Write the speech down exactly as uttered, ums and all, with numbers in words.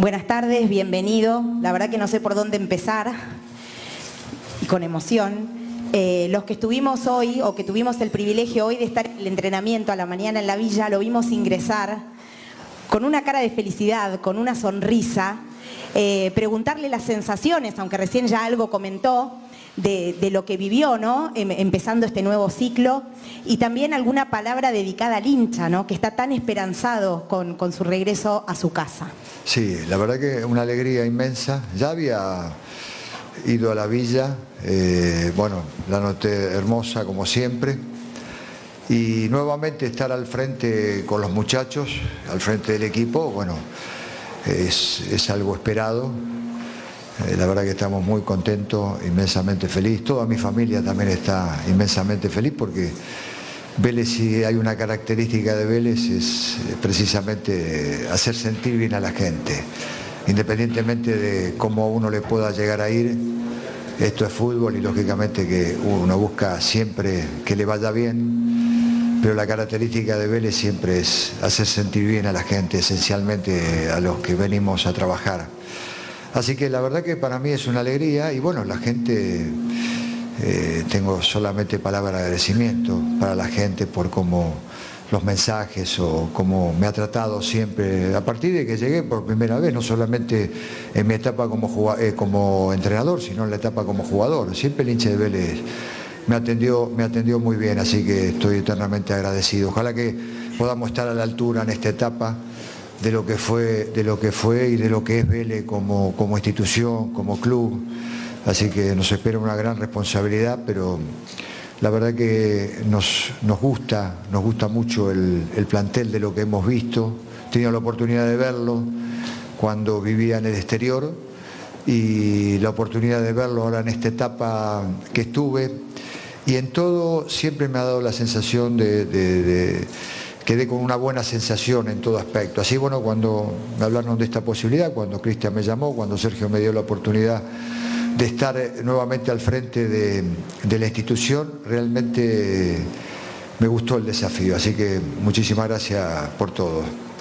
Buenas tardes, bienvenido. La verdad que no sé por dónde empezar, con emoción. Eh, los que estuvimos hoy, o que tuvimos el privilegio hoy de estar en el entrenamiento a la mañana en la villa, lo vimos ingresar con una cara de felicidad, con una sonrisa, eh, preguntarle las sensaciones, aunque recién ya algo comentó, de, de lo que vivió, ¿no? Em, empezando este nuevo ciclo, y también alguna palabra dedicada al hincha, ¿no? Que está tan esperanzado con, con su regreso a su casa. Sí, la verdad que una alegría inmensa. Ya había ido a la villa, eh, bueno, la noté hermosa como siempre, y nuevamente estar al frente con los muchachos, al frente del equipo, bueno, es, es algo esperado. Eh, la verdad que estamos muy contentos, inmensamente felices. Toda mi familia también está inmensamente feliz porque Vélez, si hay una característica de Vélez, es precisamente hacer sentir bien a la gente. Independientemente de cómo uno le pueda llegar a ir, esto es fútbol y lógicamente que uno busca siempre que le vaya bien, pero la característica de Vélez siempre es hacer sentir bien a la gente, esencialmente a los que venimos a trabajar. Así que la verdad que para mí es una alegría y bueno, la gente, eh, tengo solamente palabras de agradecimiento para la gente por cómo los mensajes o cómo me ha tratado siempre a partir de que llegué por primera vez, no solamente en mi etapa como, jugador, eh, como entrenador, sino en la etapa como jugador. Siempre el hincha de Vélez me atendió, me atendió muy bien, así que estoy eternamente agradecido. Ojalá que podamos estar a la altura en esta etapa de lo que fue, de lo que fue y de lo que es Vélez como, como institución, como club. Así que nos espera una gran responsabilidad, pero la verdad que nos, nos gusta, nos gusta mucho el, el plantel de lo que hemos visto. He tenido la oportunidad de verlo cuando vivía en el exterior y la oportunidad de verlo ahora en esta etapa que estuve. Y en todo siempre me ha dado la sensación de... de, de quedé con una buena sensación en todo aspecto. Así, bueno, cuando me hablaron de esta posibilidad, cuando Cristian me llamó, cuando Sergio me dio la oportunidad de estar nuevamente al frente de, de la institución, realmente me gustó el desafío. Así que muchísimas gracias por todo.